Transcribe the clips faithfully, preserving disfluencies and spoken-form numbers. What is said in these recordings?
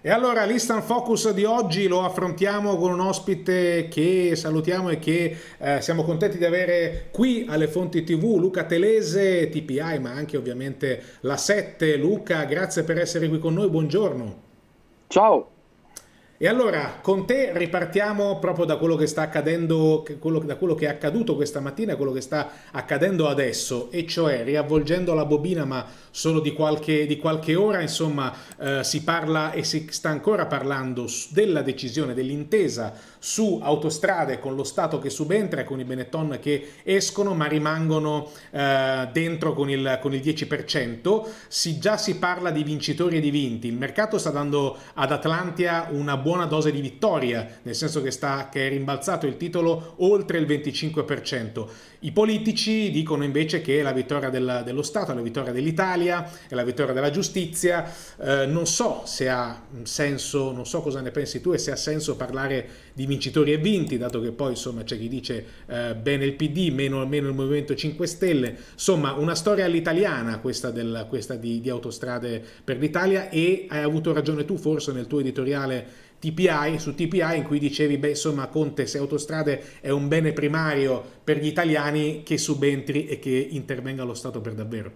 E allora l'Instant Focus di oggi lo affrontiamo con un ospite che salutiamo e che eh, siamo contenti di avere qui alle Fonti T V, Luca Telese, T P I, ma anche ovviamente la sette. Luca, grazie per essere qui con noi, buongiorno. Ciao. E allora, con te ripartiamo proprio da quello che sta accadendo, che- quello- da quello che è accaduto questa mattina e quello che sta accadendo adesso, e cioè riavvolgendo la bobina, ma solo di qualche, di qualche ora, insomma, eh, si parla e si sta ancora parlando s- della decisione, dell'intesa su autostrade con lo Stato che subentra e con i Benetton che escono, ma rimangono eh, dentro con il, con il dieci per cento. Si, già si parla di vincitori e di vinti. Il mercato sta dando ad Atlantia una buona dose di vittoria, nel senso che, sta, che è rimbalzato il titolo oltre il venticinque per cento. I politici dicono invece che è la vittoria della- dello Stato, è la vittoria dell'Italia, è la vittoria della giustizia. Eh, non so se ha senso, non so cosa ne pensi tu e se ha senso parlare di vincitori e vinti, dato che poi insomma c'è chi dice eh, bene il P D, meno, meno il Movimento cinque Stelle. Insomma, una storia all'italiana questa, del, questa di, di Autostrade per l'Italia, e hai avuto ragione tu forse nel tuo editoriale T P I, su T P I, in cui dicevi, beh, insomma, Conte, se autostrade è un bene primario per gli italiani, che subentri e che intervenga lo Stato per davvero.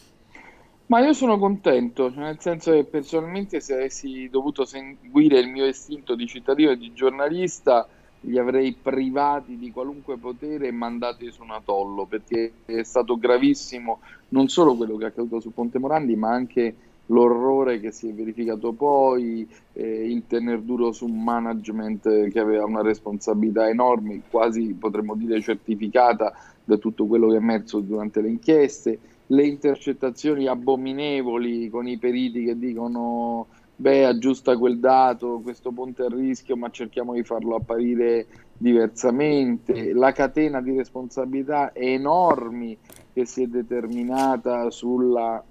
Ma io sono contento, cioè nel senso che personalmente se avessi dovuto seguire il mio istinto di cittadino e di giornalista, li avrei privati di qualunque potere e mandati su un atollo, perché è stato gravissimo non solo quello che è accaduto su Ponte Morandi, ma anche l'orrore che si è verificato poi, eh, il tener duro su un management che aveva una responsabilità enorme, quasi potremmo dire certificata da tutto quello che è emerso durante le inchieste, le intercettazioni abominevoli con i periti che dicono beh, aggiusta quel dato, questo ponte è a rischio, ma cerchiamo di farlo apparire diversamente, la catena di responsabilità enormi che si è determinata sulla,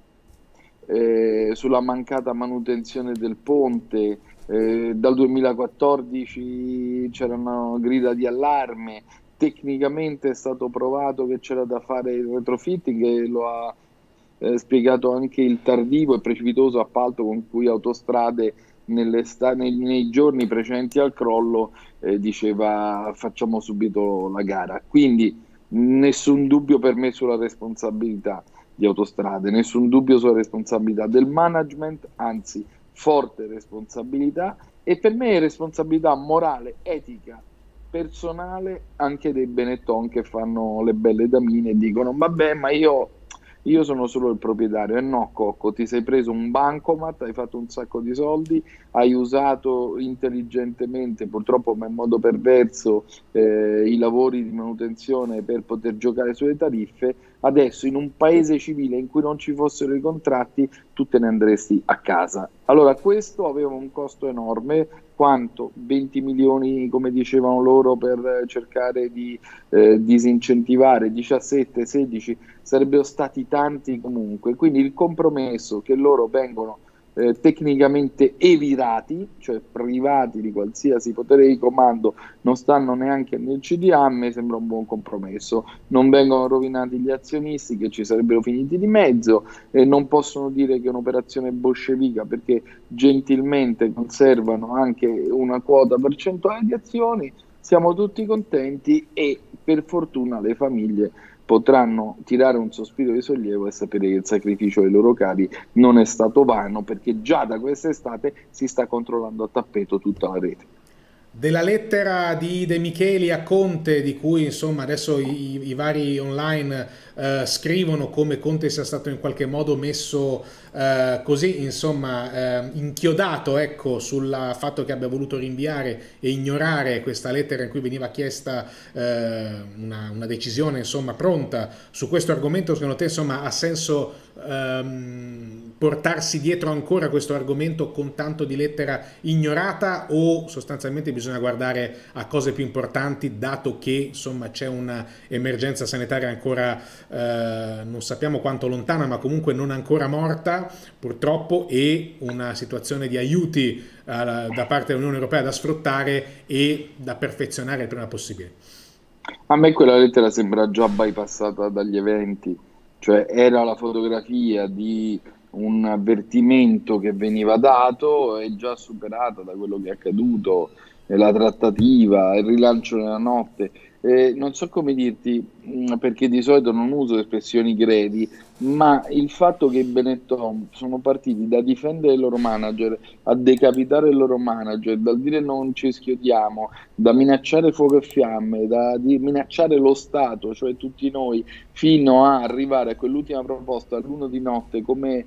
eh, sulla mancata manutenzione del ponte. Eh, dal duemilaquattordici c'erano grida di allarme, tecnicamente è stato provato che c'era da fare il retrofitting e lo ha eh, spiegato anche il tardivo e precipitoso appalto con cui Autostrade nelle sta- nei, nei giorni precedenti al crollo eh, diceva facciamo subito la gara. Quindi nessun dubbio per me sulla responsabilità di Autostrade, nessun dubbio sulla responsabilità del management, anzi forte responsabilità e per me è responsabilità morale, etica, personale anche dei Benetton che fanno le belle damine e dicono vabbè ma io io sono solo il proprietario. E no, Cocco, ti sei preso un bancomat, hai fatto un sacco di soldi, hai usato intelligentemente, purtroppo ma in modo perverso, eh, i lavori di manutenzione per poter giocare sulle tariffe. Adesso, in un paese civile in cui non ci fossero i contratti, tu te ne andresti a casa. Allora, questo aveva un costo enorme, quanto venti milioni, come dicevano loro, per cercare di eh, disincentivare, diciassette, sedici sarebbero stati tanti comunque. Quindi il compromesso che loro vengono eh, tecnicamente evirati, cioè privati di qualsiasi potere di comando, non stanno neanche nel C D A, a me sembra un buon compromesso. Non vengono rovinati gli azionisti che ci sarebbero finiti di mezzo, e non possono dire che è un'operazione bolscevica perché gentilmente conservano anche una quota percentuale di azioni. Siamo tutti contenti e per fortuna le famiglie potranno tirare un sospiro di sollievo e sapere che il sacrificio dei loro cari non è stato vano, perché già da quest'estate si sta controllando a tappeto tutta la rete. Della lettera di De Micheli a Conte, di cui insomma adesso i, i vari online eh, scrivono come Conte sia stato in qualche modo messo eh, così, insomma, eh, inchiodato, ecco, sul fatto che abbia voluto rinviare e ignorare questa lettera in cui veniva chiesta eh, una, una decisione, insomma, pronta su questo argomento. Secondo te, insomma, ha senso ehm, portarsi dietro ancora questo argomento con tanto di lettera ignorata, o sostanzialmente bisogna guardare a cose più importanti, dato che insomma c'è un'emergenza sanitaria ancora eh, non sappiamo quanto lontana, ma comunque non ancora morta purtroppo, e una situazione di aiuti eh, da parte dell'Unione Europea da sfruttare e da perfezionare il prima possibile. A me quella lettera sembra già bypassata dagli eventi, cioè era la fotografia di un avvertimento che veniva dato, è già superata da quello che è accaduto, eh, la trattativa, il rilancio nella notte. Eh, non so come dirti, mh, perché di solito non uso espressioni gredi, ma il fatto che i Benetton sono partiti da difendere il loro manager a decapitare il loro manager, dal dire non ci schiodiamo, da minacciare fuoco e fiamme, da di minacciare lo Stato, cioè tutti noi, fino a arrivare a quell'ultima proposta all'uno di notte come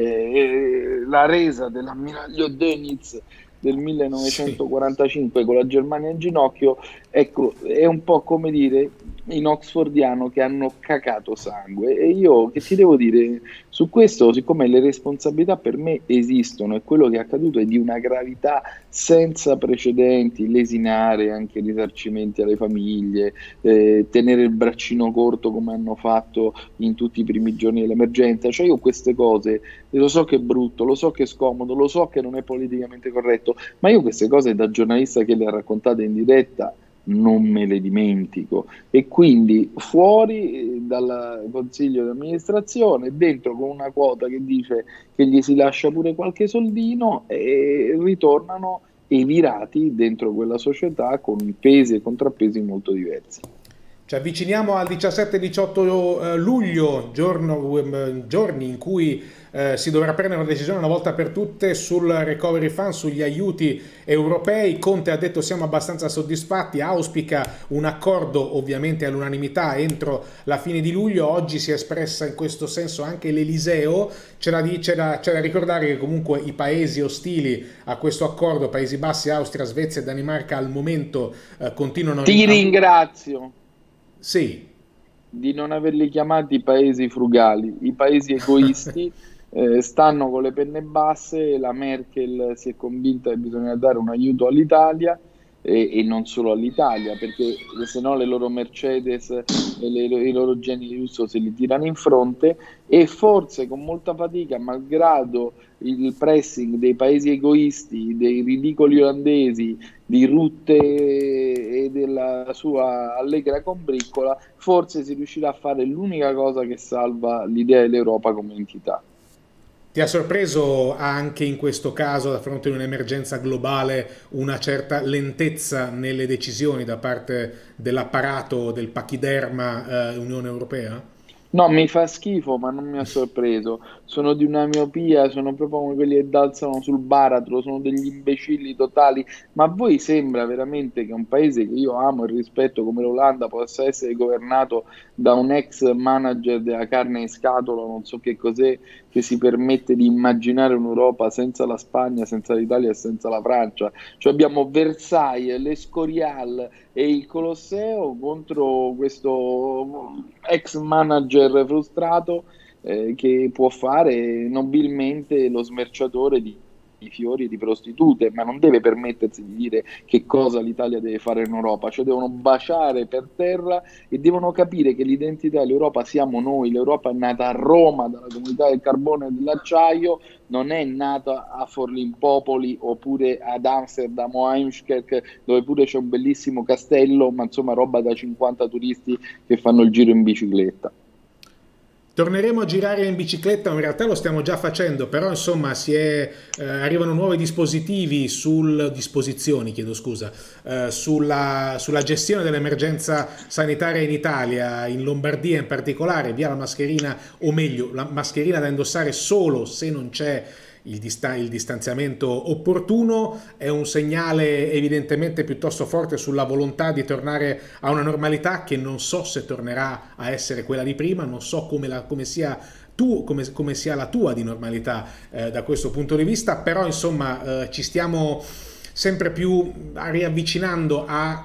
eh, la resa dell'ammiraglio Dönitz del millenovecentoquarantacinque, sì, con la Germania in ginocchio. Ecco, è un po' come dire in oxfordiano che hanno cacato sangue. E io che ti devo dire su questo, siccome le responsabilità per me esistono e quello che è accaduto è di una gravità senza precedenti, lesinare anche risarcimenti alle famiglie, eh, tenere il braccino corto come hanno fatto in tutti i primi giorni dell'emergenza, cioè io queste cose, lo so che è brutto, lo so che è scomodo, lo so che non è politicamente corretto, ma io queste cose da giornalista che le ha raccontate in diretta non me le dimentico, e quindi fuori dal consiglio di amministrazione, dentro con una quota che dice che gli si lascia pure qualche soldino, e ritornano evirati dentro quella società con pesi e contrappesi molto diversi. Ci avviciniamo al diciassette diciotto luglio, giorno, giorni in cui eh, si dovrà prendere una decisione una volta per tutte sul recovery fund, sugli aiuti europei. Conte ha detto siamo abbastanza soddisfatti, auspica un accordo ovviamente all'unanimità entro la fine di luglio. Oggi si è espressa in questo senso anche l'Eliseo. C'è da, c'è da, c'è da ricordare che comunque i paesi ostili a questo accordo, Paesi Bassi, Austria, Svezia e Danimarca, al momento eh, continuano... Ti ringrazio. Sì. Di non averli chiamati paesi frugali, i paesi egoisti eh, stanno con le penne basse. La Merkel si è convinta che bisogna dare un aiuto all'Italia, e, e non solo all'Italia, perché se no le loro Mercedes e le, i loro geni di lusso se li tirano in fronte, e forse con molta fatica, malgrado il pressing dei paesi egoisti, dei ridicoli olandesi, di Rutte e della sua allegra combriccola, forse si riuscirà a fare l'unica cosa che salva l'idea dell'Europa come entità. Ti ha sorpreso anche in questo caso, a fronte di un'emergenza globale, una certa lentezza nelle decisioni da parte dell'apparato del pachiderma eh, Unione Europea? No, mi fa schifo, ma non mi ha sorpreso. Sono di una miopia, sono proprio come quelli che danzano sul baratro, sono degli imbecilli totali. Ma a voi sembra veramente che un paese che io amo e rispetto come l'Olanda possa essere governato da un ex manager della carne in scatola, non so che cos'è, che si permette di immaginare un'Europa senza la Spagna, senza l'Italia e senza la Francia? Cioè abbiamo Versailles, l'Escorial e il Colosseo contro questo ex manager frustrato eh, che può fare nobilmente lo smerciatore di, di fiori e di prostitute, ma non deve permettersi di dire che cosa l'Italia deve fare in Europa. Cioè devono baciare per terra e devono capire che l'identità dell'Europa siamo noi. L'Europa è nata a Roma dalla comunità del carbone e dell'acciaio, non è nata a Forlimpopoli oppure ad Amsterdam o a Heemskerk, dove pure c'è un bellissimo castello, ma insomma roba da cinquanta turisti che fanno il giro in bicicletta. Torneremo a girare in bicicletta, in realtà lo stiamo già facendo, però insomma si è, eh, arrivano nuovi dispositivi, sul, disposizioni, chiedo scusa, eh, sulla, sulla gestione dell'emergenza sanitaria in Italia, in Lombardia in particolare, via la mascherina, o meglio, la mascherina da indossare solo se non c'è il, distan- il distanziamento opportuno. È un segnale evidentemente piuttosto forte sulla volontà di tornare a una normalità che non so se tornerà a essere quella di prima, non so come, la, come sia tu, come, come sia la tua di normalità eh, da questo punto di vista, però insomma eh, ci stiamo sempre più riavvicinando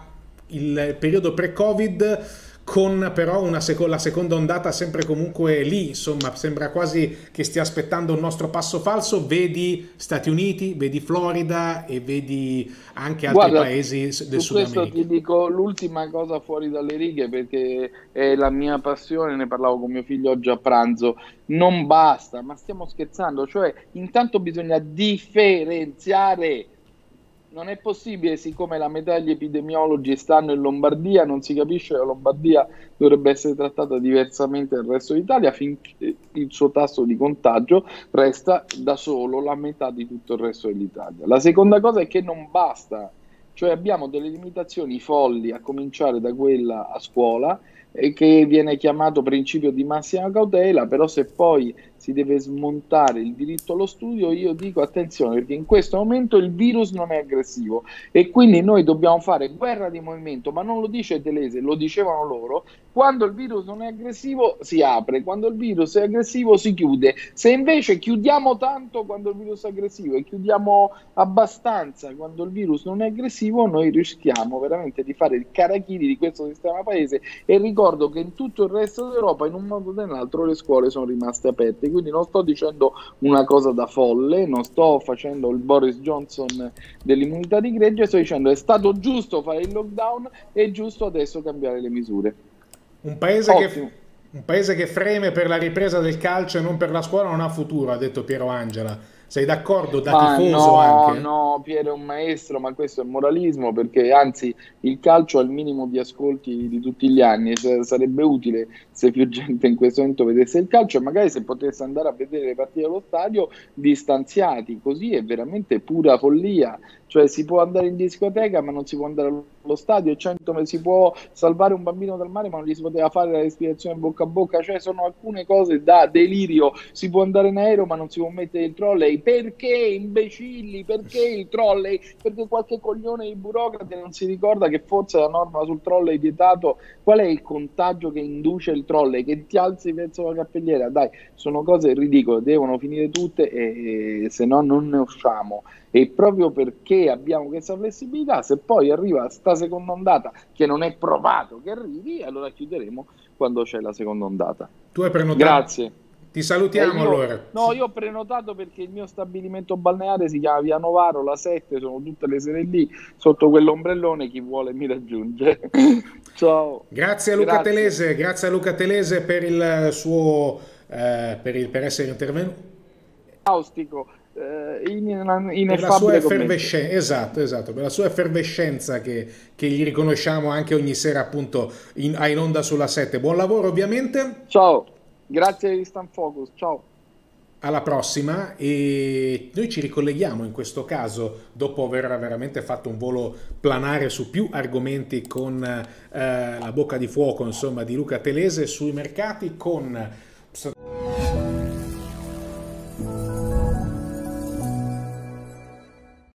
al periodo pre-Covid, con però una seco- la seconda ondata sempre comunque lì, insomma sembra quasi che stia aspettando un nostro passo falso. Vedi Stati Uniti, vedi Florida e vedi anche altri Guarda, paesi del su Sud questo America. ti dico l'ultima cosa fuori dalle righe, perché è la mia passione, ne parlavo con mio figlio oggi a pranzo. Non basta, ma stiamo scherzando, cioè intanto bisogna differenziare non è possibile, siccome la metà degli epidemiologi stanno in Lombardia, non si capisce che la Lombardia dovrebbe essere trattata diversamente dal resto d'Italia, finché il suo tasso di contagio resta da solo la metà di tutto il resto dell'Italia. La seconda cosa è che non basta, cioè abbiamo delle limitazioni folli, a cominciare da quella a scuola, e che viene chiamato principio di massima cautela, però se poi si deve smontare il diritto allo studio, io dico attenzione, perché in questo momento il virus non è aggressivo e quindi noi dobbiamo fare guerra di movimento, ma non lo dice Telese, lo dicevano loro: quando il virus non è aggressivo si apre, quando il virus è aggressivo si chiude. Se invece chiudiamo tanto quando il virus è aggressivo e chiudiamo abbastanza quando il virus non è aggressivo, noi rischiamo veramente di fare il karachiri di questo sistema paese. E ricordo che in tutto il resto d'Europa in un modo o nell'altro le scuole sono rimaste aperte, quindi non sto dicendo una cosa da folle, non sto facendo il Boris Johnson dell'immunità di gregge, sto dicendo è stato giusto fare il lockdown, è giusto adesso cambiare le misure. Un paese, che, un paese che freme per la ripresa del calcio e non per la scuola non ha futuro, ha detto Piero Angela. Sei d'accordo da ma tifoso no, anche? No, Piero è un maestro, ma questo è moralismo, perché anzi il calcio ha il minimo di ascolti di tutti gli anni e sarebbe utile se più gente in questo momento vedesse il calcio e magari se potesse andare a vedere le partite allo stadio distanziati, così è veramente pura follia. Cioè si può andare in discoteca ma non si può andare allo stadio, cento, si può salvare un bambino dal mare ma non gli si poteva fare la respirazione bocca a bocca, cioè sono alcune cose da delirio. Si può andare in aereo ma non si può mettere il trolley. Perché, imbecilli? Perché il trolley? Perché qualche coglione di burocrate non si ricorda che forse la norma sul trolley è vietato. Qual è il contagio che induce il trolley? Che ti alzi verso la cappelliera? Dai, sono cose ridicole, devono finire tutte e, e se no non ne usciamo. E proprio perché abbiamo questa flessibilità, se poi arriva sta seconda ondata che non è provato che arrivi, allora chiuderemo quando c'è la seconda ondata. Tu hai prenotato? Grazie. Ti salutiamo eh, io, allora. No, io ho prenotato perché il mio stabilimento balneare si chiama Via Novaro, la sette, sono tutte le sere lì, sotto quell'ombrellone, chi vuole mi raggiunge. Ciao. Grazie a Luca grazie. Telese, grazie a Luca Telese per il suo, eh, per, il, per essere intervenuto. Austico. In, in, in per la sua effervescenza, esatto, esatto, per la sua effervescenza che, che gli riconosciamo anche ogni sera appunto in, in onda sulla sette. Buon lavoro ovviamente. Ciao, grazie di Stan Focus, ciao. Alla prossima, e noi ci ricolleghiamo in questo caso dopo aver veramente fatto un volo planare su più argomenti con eh, la bocca di fuoco insomma di Luca Telese sui mercati con